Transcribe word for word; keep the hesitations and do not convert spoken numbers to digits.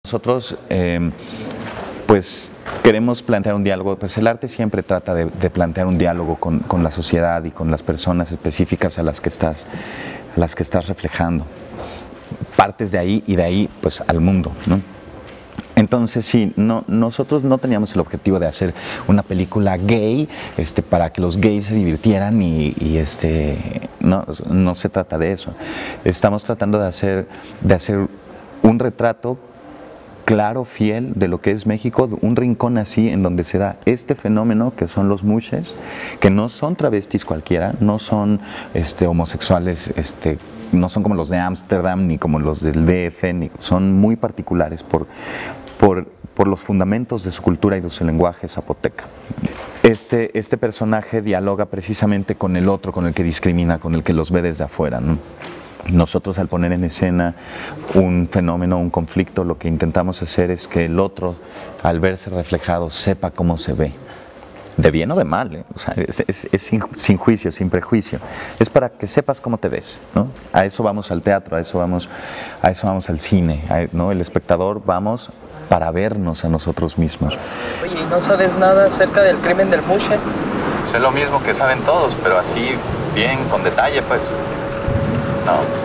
Nosotros, eh, pues, queremos plantear un diálogo, pues el arte siempre trata de, de plantear un diálogo con, con la sociedad y con las personas específicas a las que estás, a las que estás reflejando. Partes de ahí y de ahí, pues, al mundo, ¿no? Entonces, sí, no, nosotros no teníamos el objetivo de hacer una película gay este, para que los gays se divirtieran y, y este, no, no se trata de eso. Estamos tratando de hacer, de hacer un retrato claro, fiel de lo que es México, un rincón así en donde se da este fenómeno que son los mushes, que no son travestis cualquiera, no son este, homosexuales, este, no son como los de Ámsterdam ni como los del D F, ni, son muy particulares por, por, por los fundamentos de su cultura y de su lenguaje zapoteca. Este, este personaje dialoga precisamente con el otro, con el que discrimina, con el que los ve desde afuera, ¿no? Nosotros, al poner en escena un fenómeno, un conflicto, lo que intentamos hacer es que el otro, al verse reflejado, sepa cómo se ve, de bien o de mal, ¿eh? O sea, es, es, es sin, sin juicio, sin prejuicio, es para que sepas cómo te ves, ¿no? A eso vamos al teatro, a eso vamos, a eso vamos al cine, ¿no? El espectador vamos para vernos a nosotros mismos. Oye, ¿y no sabes nada acerca del crimen del Mushe? Sé lo mismo que saben todos, pero así, bien, con detalle, pues. No.